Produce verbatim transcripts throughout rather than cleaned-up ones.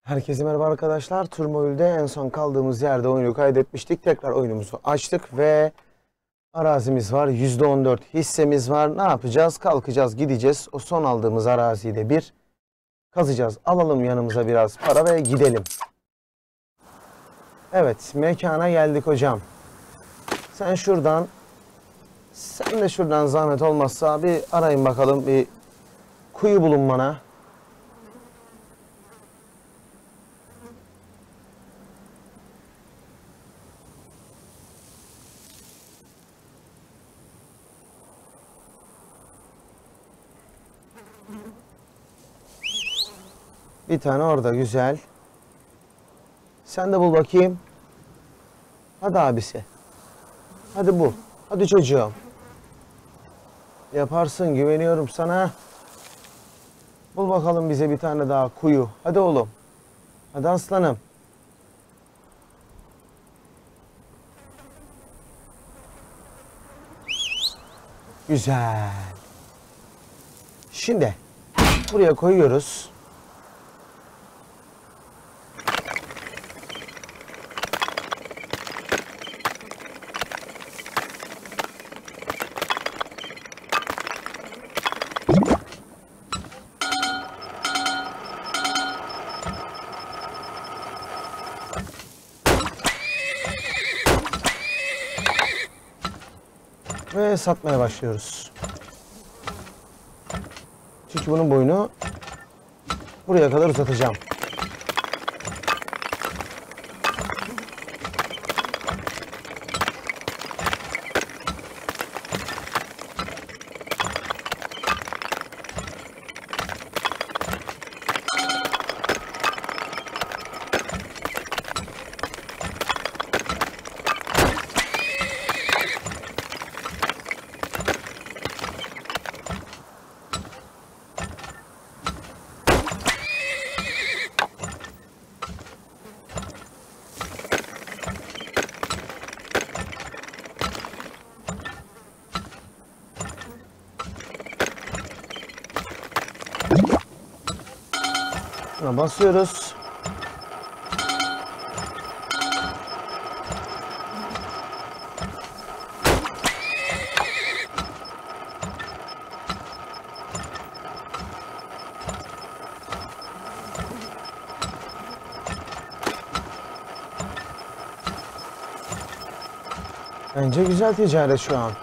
Herkese merhaba arkadaşlar. Turmoil'de en son kaldığımız yerde oyunu kaydetmiştik. Tekrar oyunumuzu açtık ve arazimiz var. yüzde on dört hissemiz var. Ne yapacağız? Kalkacağız, gideceğiz. O son aldığımız araziyi de bir kazacağız. Alalım yanımıza biraz para ve gidelim. Evet, mekana geldik hocam. Sen şuradan, sen de şuradan zahmet olmazsa bir arayın bakalım. Bir kuyu bulun bana. Bir tane orada, güzel. Sen de bul bakayım. Hadi abisi. Hadi bul. Hadi çocuğum. Yaparsın, güveniyorum sana. Bul bakalım bize bir tane daha kuyu. Hadi oğlum. Hadi aslanım. Güzel. Şimdi buraya koyuyoruz. Ve satmaya başlıyoruz. Çünkü bunun boyunu buraya kadar uzatacağım. Buna basıyoruz. Bence güzel ticaret şu an.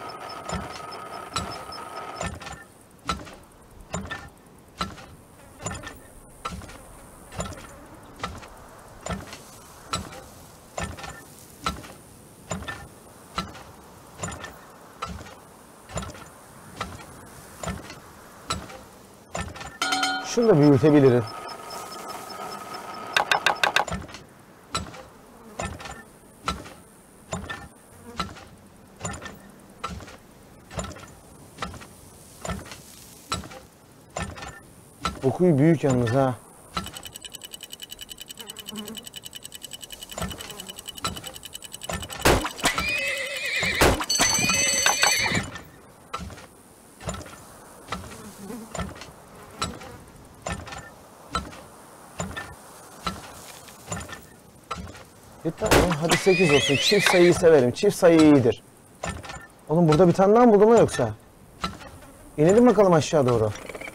Şunu da büyütebilirim. Bu kuyu büyük yalnız ha. Bir tane, hadi sekiz olsun. Çift sayıyı severim. Çift sayı iyidir. Oğlum burada bir tane daha mı buldun mu yoksa? İnelim bakalım aşağı doğru.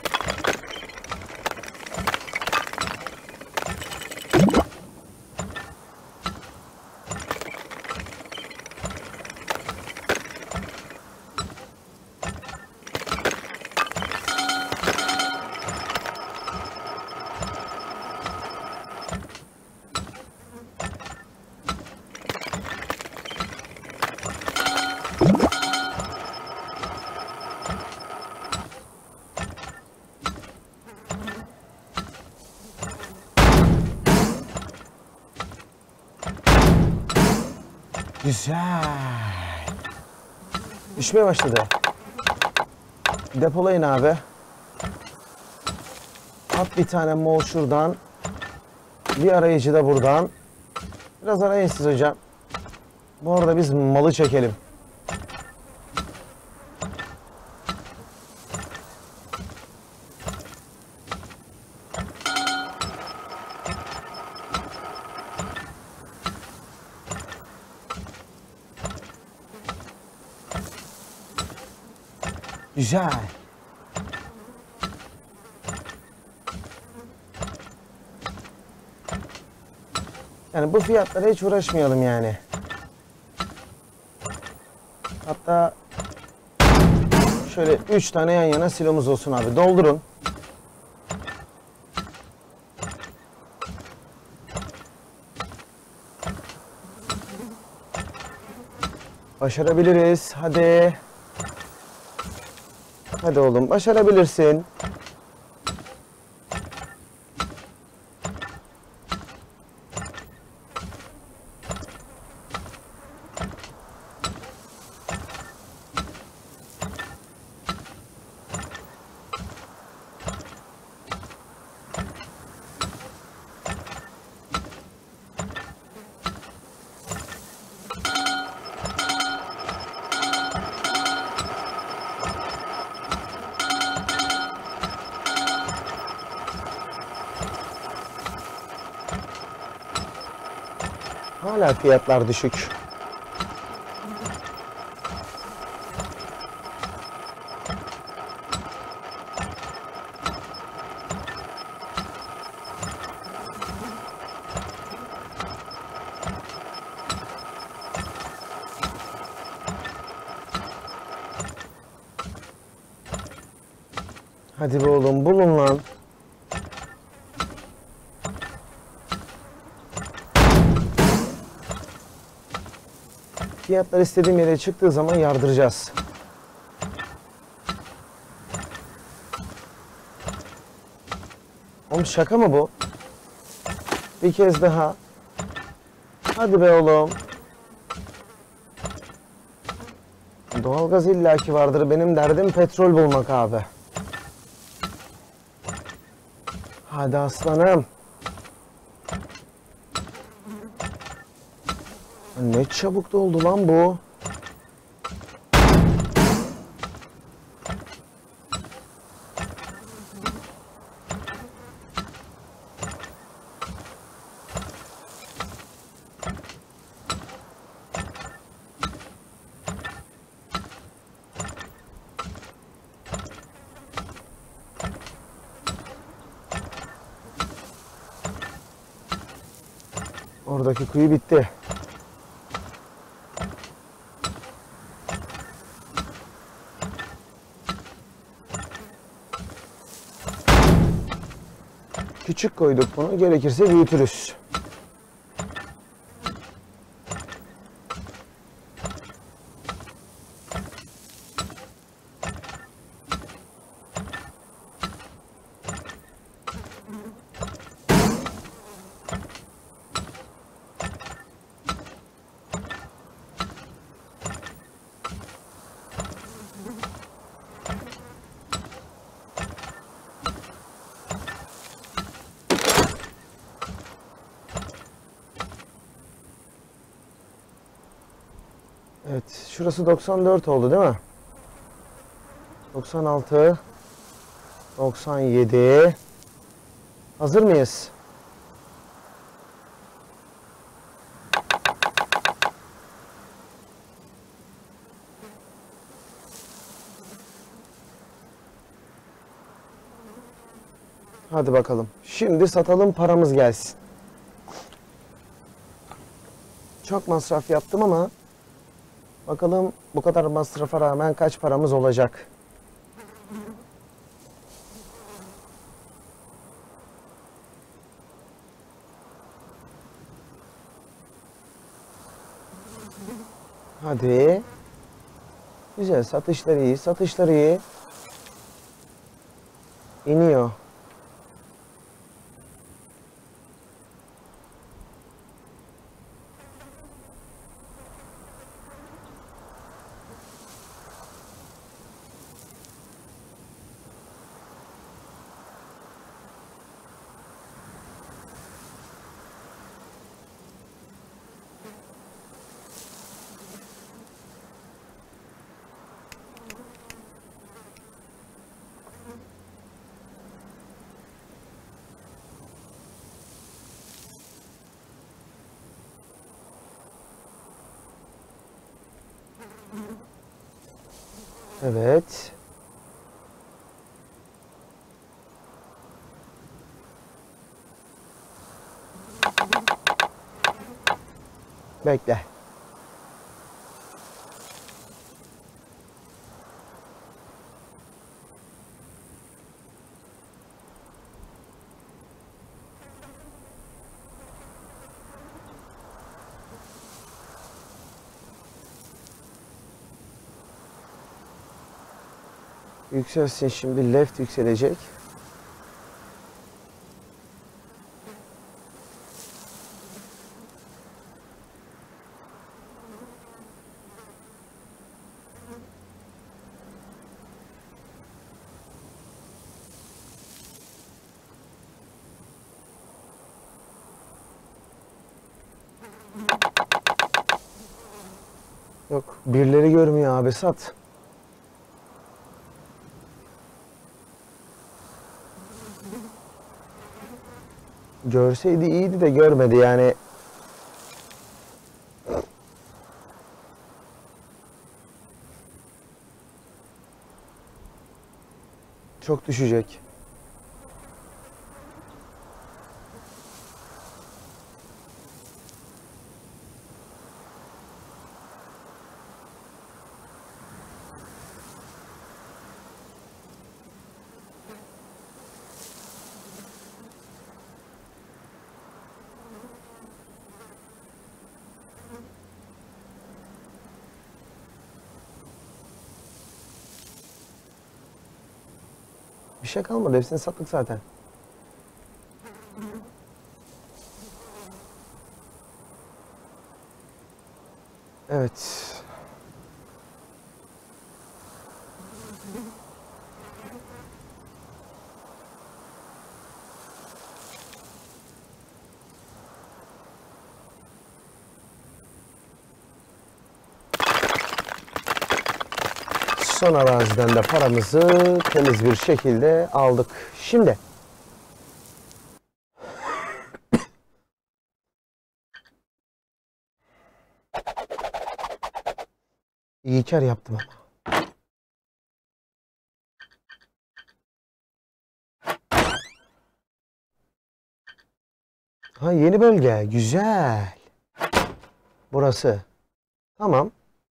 Güzel. Düşmeye başladı. Depolayın abi. At bir tane mol şuradan. Bir arayıcı da buradan. Biraz arayın siz hocam. Bu arada biz malı çekelim. Güzel. Yani bu fiyatlara hiç uğraşmayalım yani. Hatta şöyle üç tane yan yana silomuz olsun abi. Doldurun. Başarabiliriz. Hadi. Hadi oğlum, başarabilirsin. Hala fiyatlar düşük. Hadi be oğlum, bulun lan. Fiyatlar istediğim yere çıktığı zaman yardıracağız. Oğlum şaka mı bu? Bir kez daha. Hadi be oğlum. Doğalgaz illaki vardır. Benim derdim petrol bulmak abi. Hadi aslanım. Ne çabuk doldu lan bu. Oradaki kuyu bitti. Küçük koyduk bunu. Gerekirse büyütürüz. Evet, şurası doksan dört oldu değil mi? doksan altı, doksan yedi. Hazır mıyız? Hadi bakalım. Şimdi satalım, paramız gelsin. Çok masraf yaptım ama bakalım bu kadar masrafa rağmen kaç paramız olacak? Hadi. Güzel, satışları iyi, satışları iyi. İniyor. Evet. Bekle. Yükselsin, şimdi left yükselecek. Yok, birileri görmüyor abi, sat. Görseydi iyiydi de görmedi yani. Çok düşecek. Bir şey kalmadı. Hepsini sattık zaten. Evet. Son araziden de paramızı temiz bir şekilde aldık. Şimdi iyi kar yaptım ama. Ha, yeni bölge. Güzel. Burası. Tamam.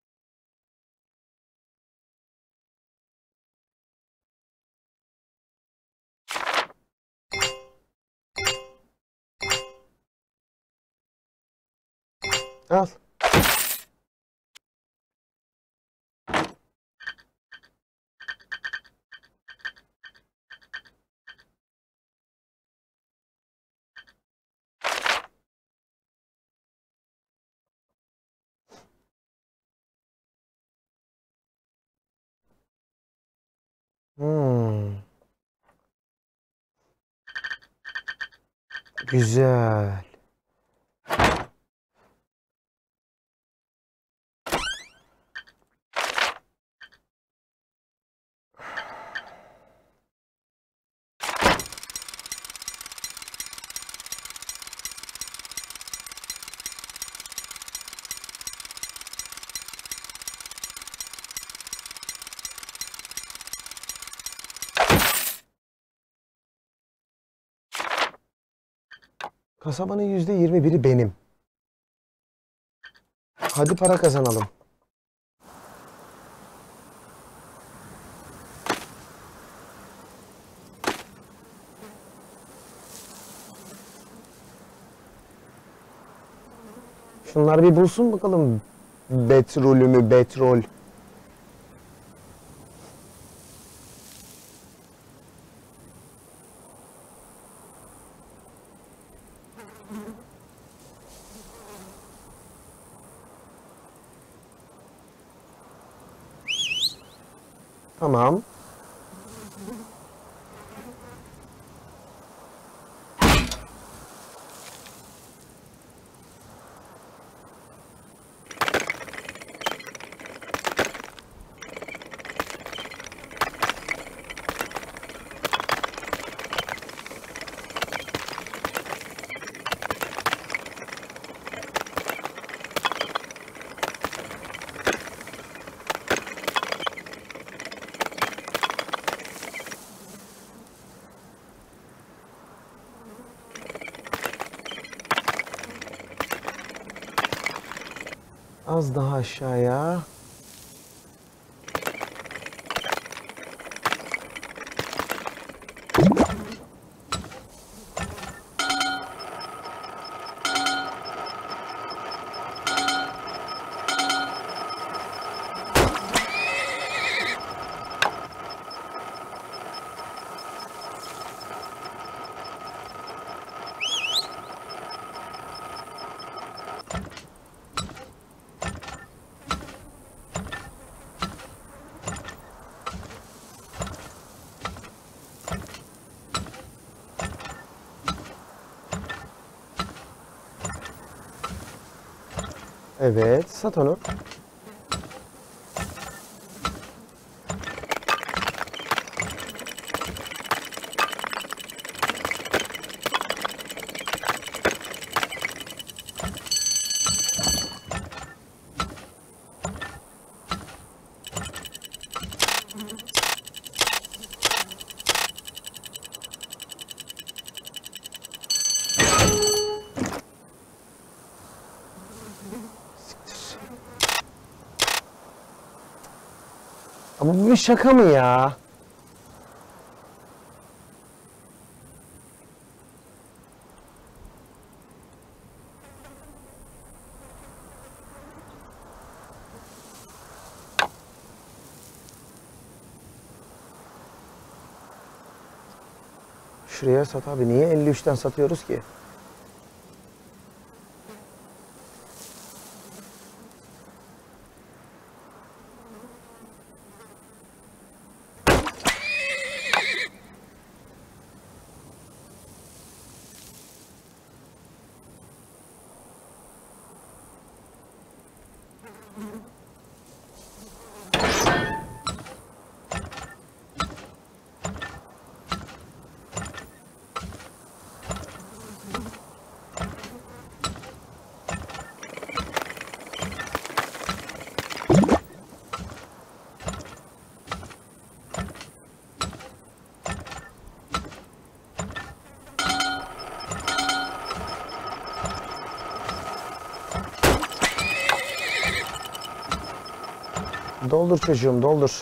Al. Hmm. Güzel. Kasabanın yüzde yirmi biri benim. Hadi para kazanalım. Şunlar bir bulsun bakalım. Petrolümü, petrol. Tamam. Az daha aşağıya. Evet, sat onu. Ama bu bir şaka mı ya? Şuraya sat abi. Niye elli üçten satıyoruz ki? Doldur çocuğum, doldur.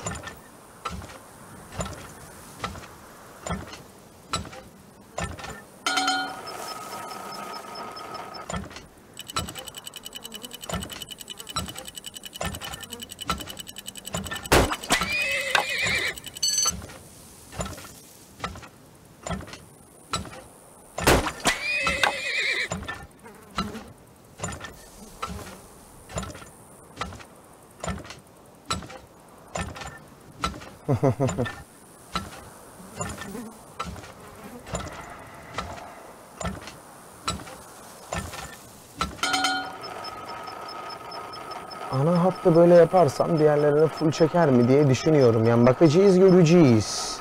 Ana hattı böyle yaparsam diğerlerini full çeker mi diye düşünüyorum. Yani bakacağız, göreceğiz.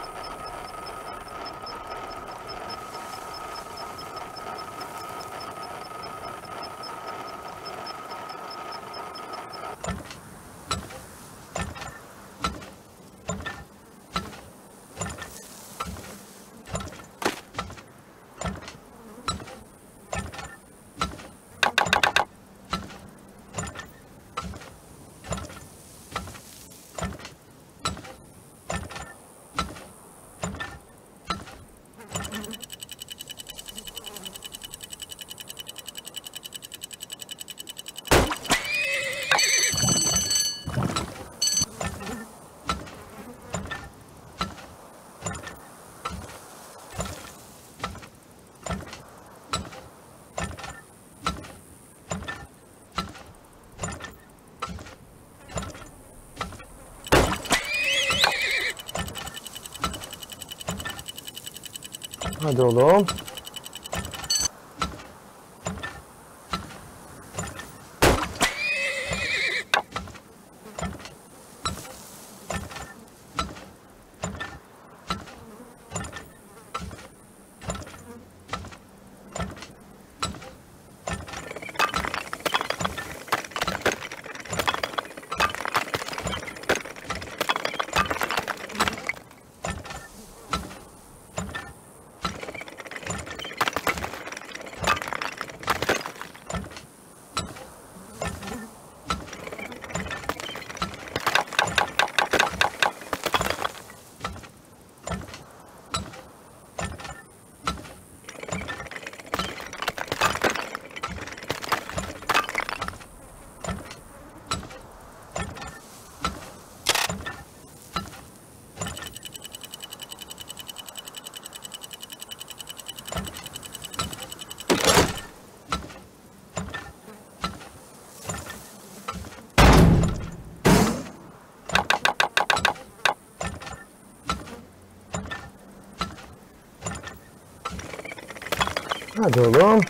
Hadi oğlum. Hadi oğlum.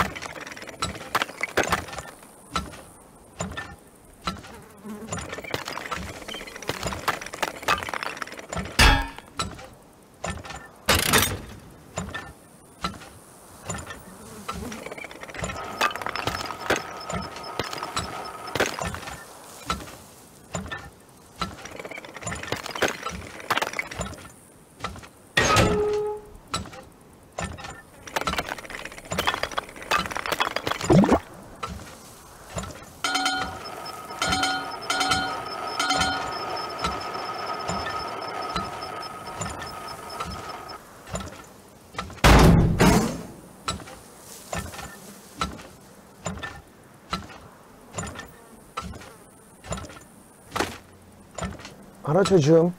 Ara çocuğum.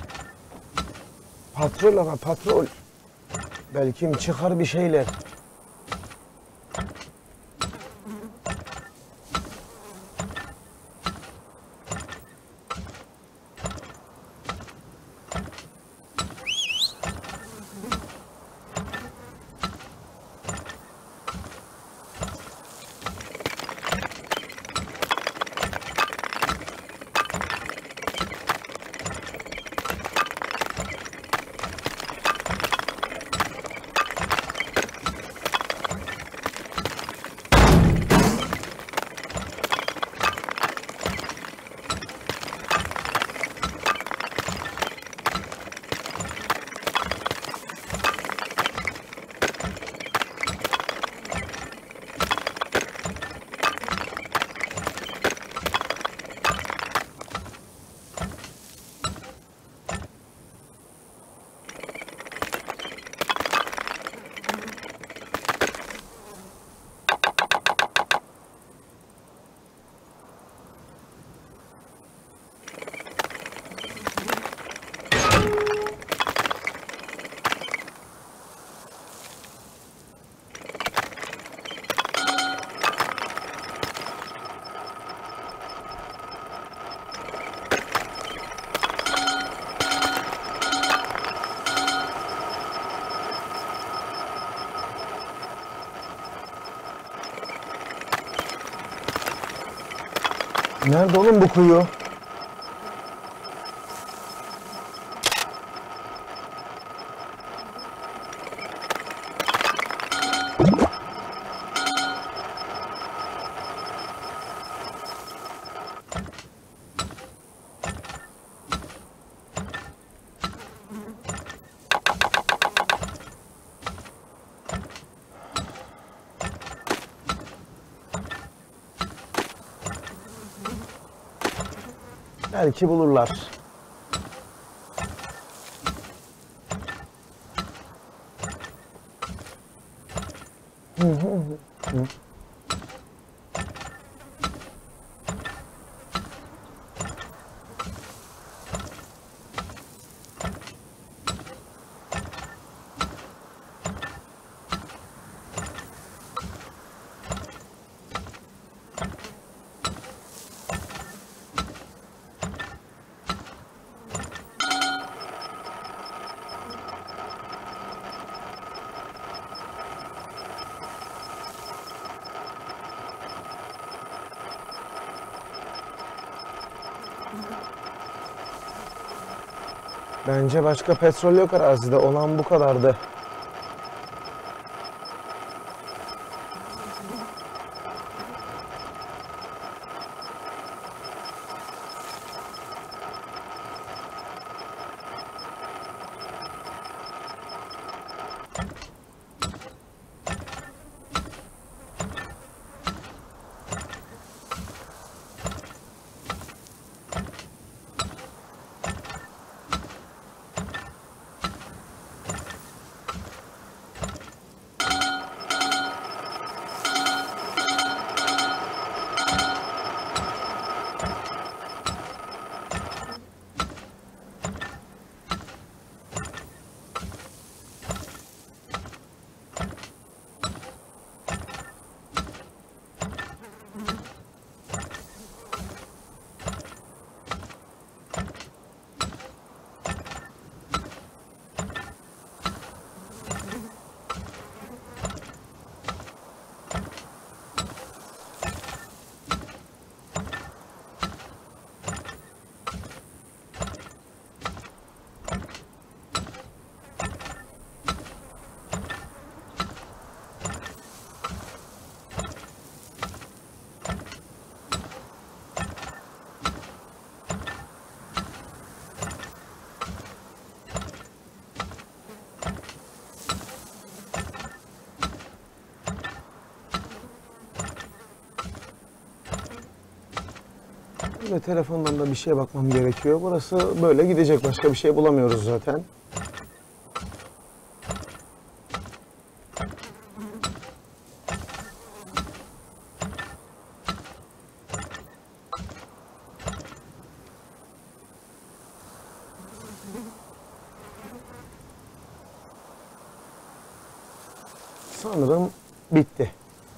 Patrol ara patrol. Belki çıkar bir şeyler. Nerede oğlum bu kuyu? Belki bulurlar. Hı hı hı. Bence başka petrol yok arazide. Olan bu kadardı. Şöyle telefondan da bir şeye bakmam gerekiyor. Burası böyle gidecek. Başka bir şey bulamıyoruz zaten. Sanırım bitti.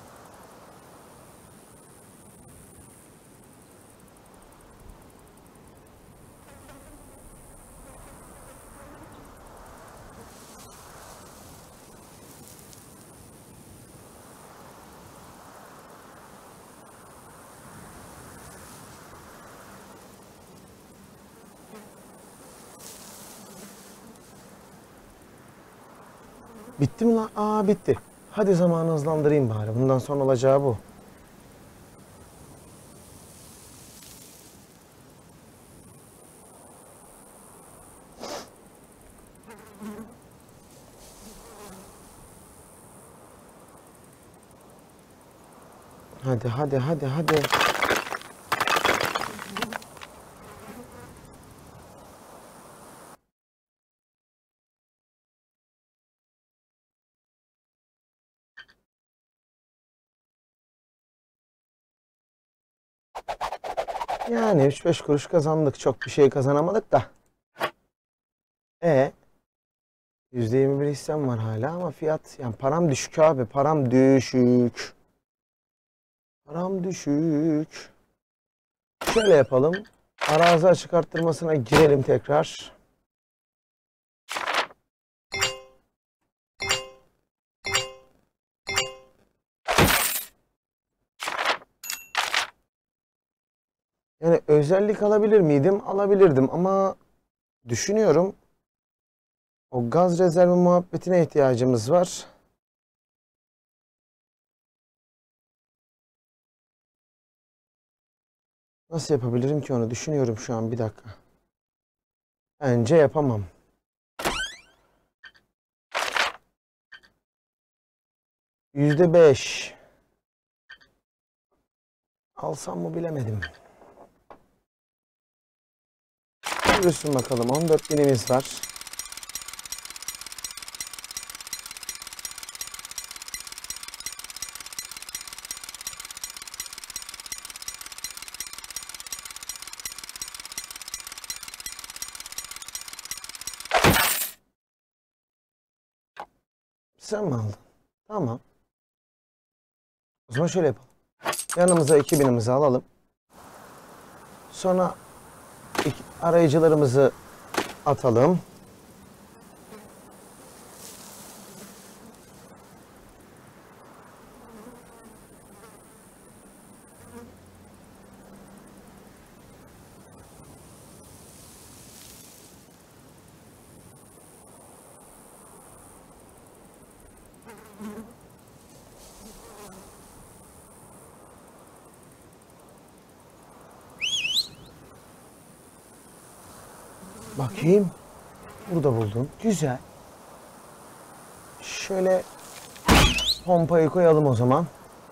Bitti mi lan? Aa bitti. Hadi zamanı hızlandırayım bari. Bundan sonra olacağı bu. Hadi hadi hadi hadi. Yani üç beş kuruş kazandık. Çok bir şey kazanamadık da. E yüzde yirmi bir hissem var hala ama fiyat yani param düşük abi. Param düşük. Param düşük. Şöyle yapalım. Arazi açık arttırmasına girelim tekrar. Yani özellik alabilir miydim? Alabilirdim ama düşünüyorum. O gaz rezervi muhabbetine ihtiyacımız var. Nasıl yapabilirim ki onu? Düşünüyorum şu an bir dakika. Bence yapamam. Yüzde beş. Alsam mı bilemedim. Görürsün bakalım. on dört binimiz var. Sen mi aldın? Tamam. O zaman şöyle yapalım. Yanımıza iki binimizi alalım. Sonra iki arayıcılarımızı atalım. Bakayım. Burada buldum. Güzel. Şöyle pompayı koyalım o zaman.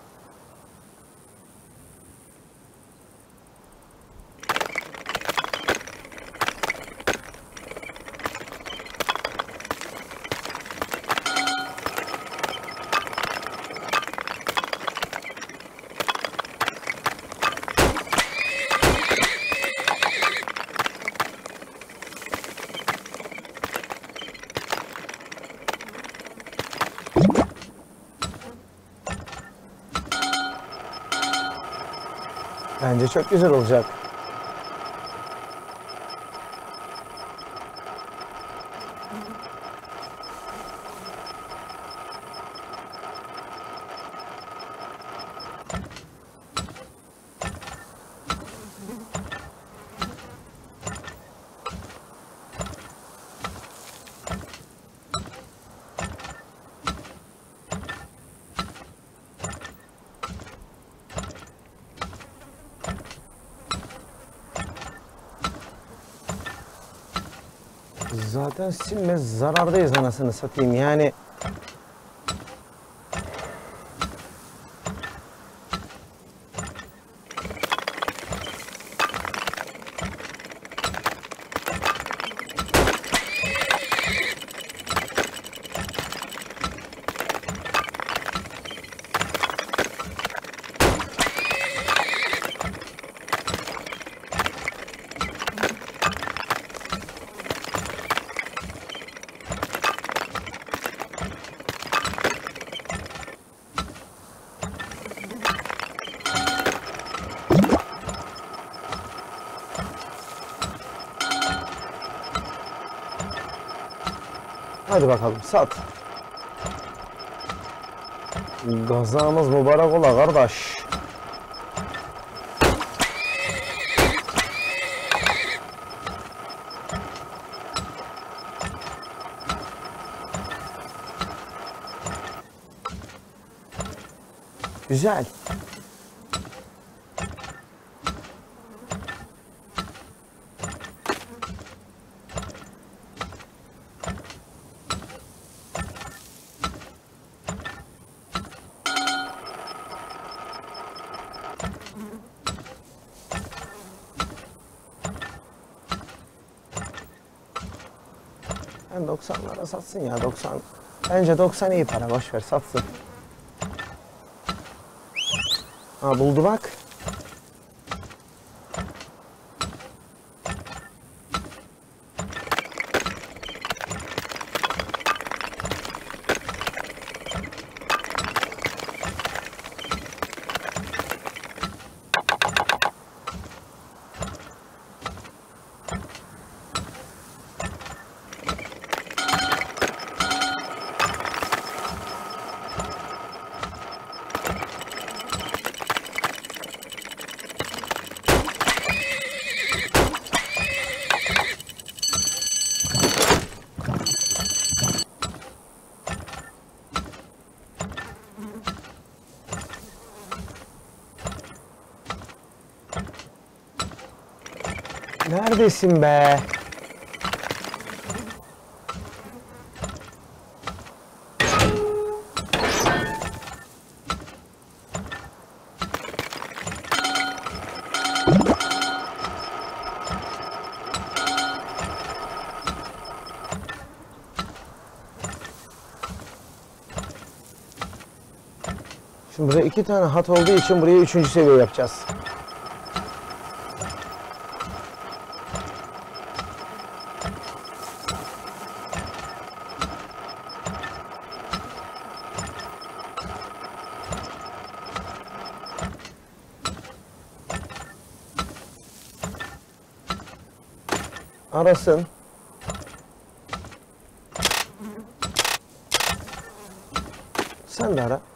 Bence çok güzel olacak. Zaten silmez zarardayız anasını satayım yani. Hadi bakalım sat. Gazamız mübarek ola kardeş. Güzel. Ben doksanlara satsın ya, doksan. Bence doksan iyi para, boş ver satsın. Ha, buldu bak. Neredesin be? Şimdi buraya iki tane hat olduğu için buraya üçüncü seviye yapacağız. Arasın. Sen de ara.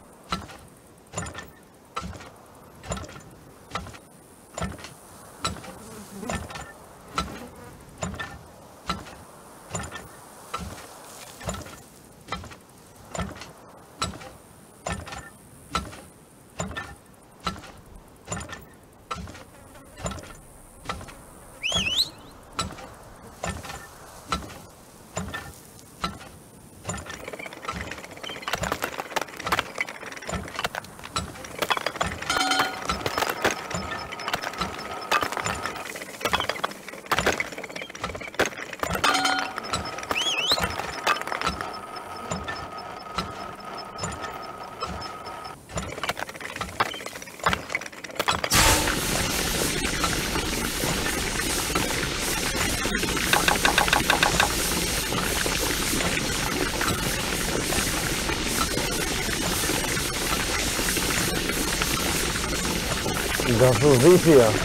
Gaz hızlı itiyor.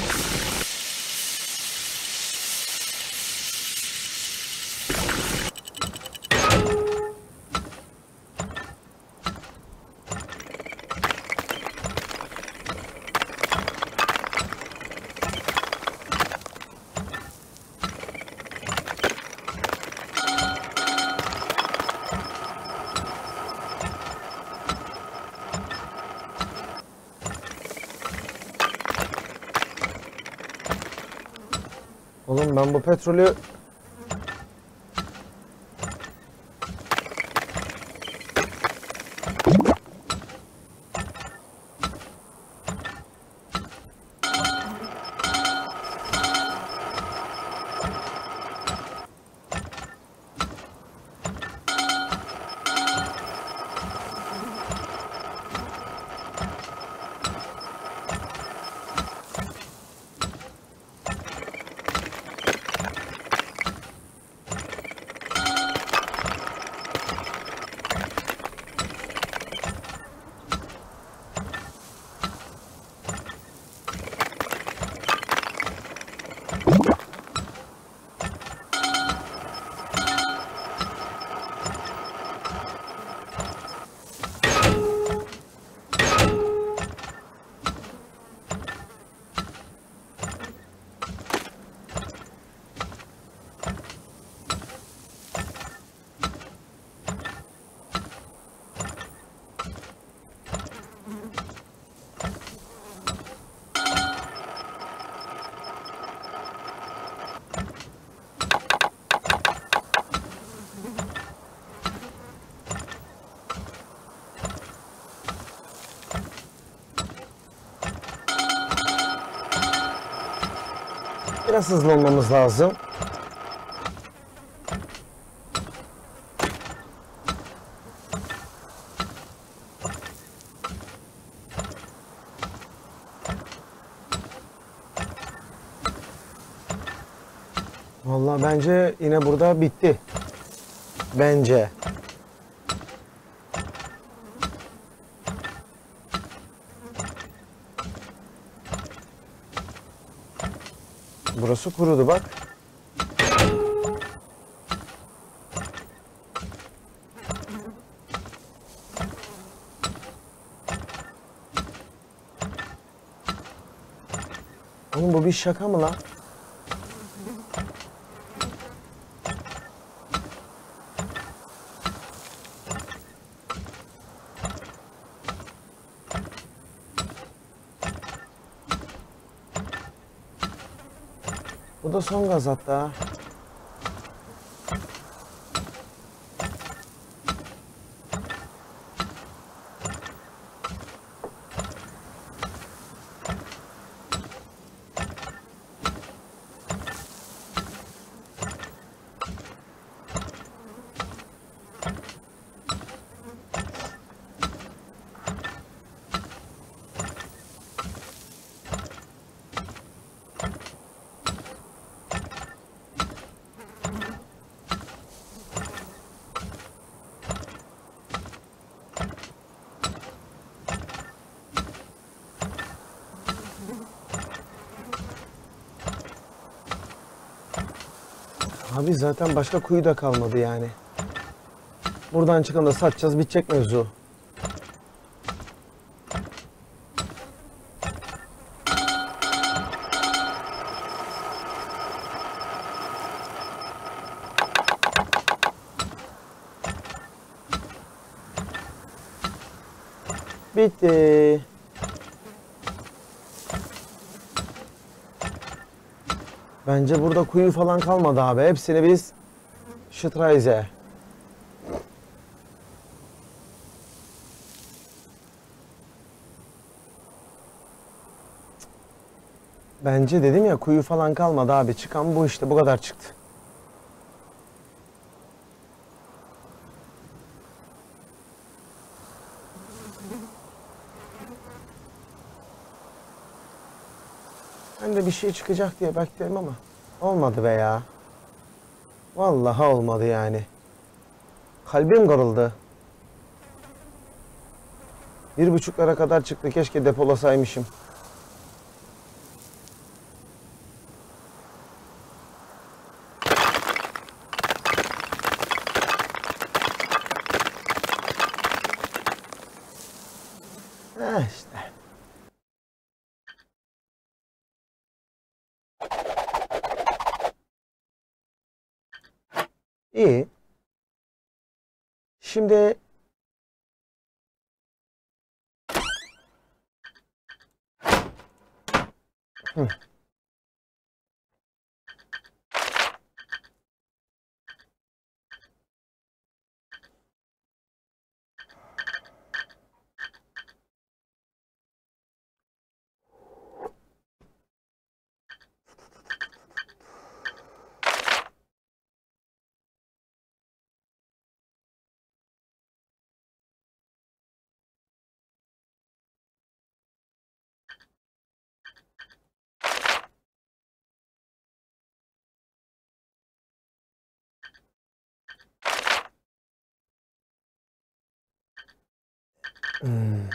Oğlum ben bu petrolü Biraz hızlı olmamız lazım. Vallahi bence yine burada bitti. Bence. Burası kurudu bak. Oğlum bu bir şaka mı lan? Bu da son gaz hatta. Abi zaten başka kuyu da kalmadı yani. Buradan çıkan da satacağız, bitecek mevzu. Bitti. Bence burada kuyu falan kalmadı abi. Hepsini biz Şıtrayze. Bence dedim ya kuyu falan kalmadı abi. Çıkan bu işte bu kadar çıktı. Ben de bir şey çıkacak diye bekliyorum ama olmadı be ya. Vallahi olmadı yani. Kalbim kırıldı. Bir buçuklara kadar çıktı. Keşke depolasaymışım. Ha işte. İyi. Şimdi hı. Hmm.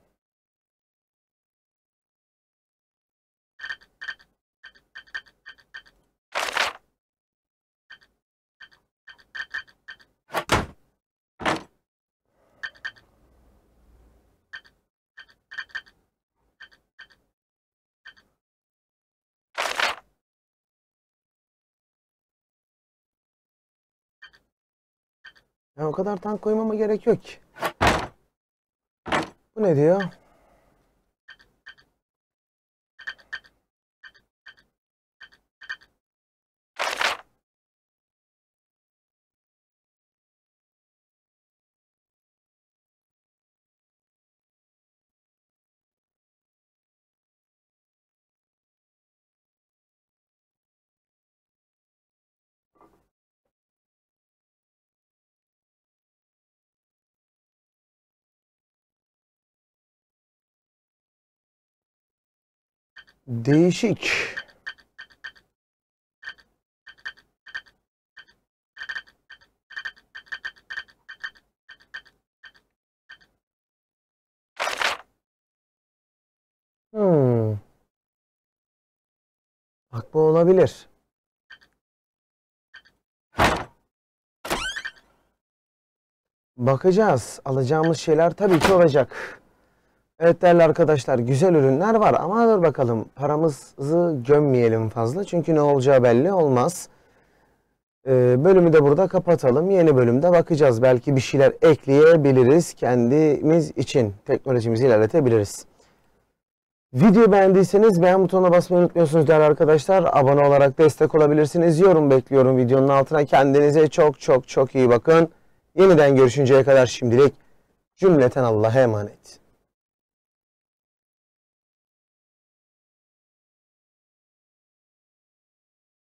Ya o kadar tank koymama gerek yok ki. Bu ne diyor? Değişik. Hmm. Bak bu olabilir. Bakacağız. Alacağımız şeyler tabii ki olacak. Evet değerli arkadaşlar, güzel ürünler var ama dur bakalım, paramızı gömmeyelim fazla çünkü ne olacağı belli olmaz. Ee, bölümü de burada kapatalım. Yeni bölümde bakacağız. Belki bir şeyler ekleyebiliriz. Kendimiz için teknolojimizi ilerletebiliriz. Video beğendiyseniz beğen butonuna basmayı unutmuyorsunuz değerli arkadaşlar. Abone olarak destek olabilirsiniz. Yorum bekliyorum videonun altına. Kendinize çok çok çok iyi bakın. Yeniden görüşünceye kadar şimdilik cümleten Allah'a emanet.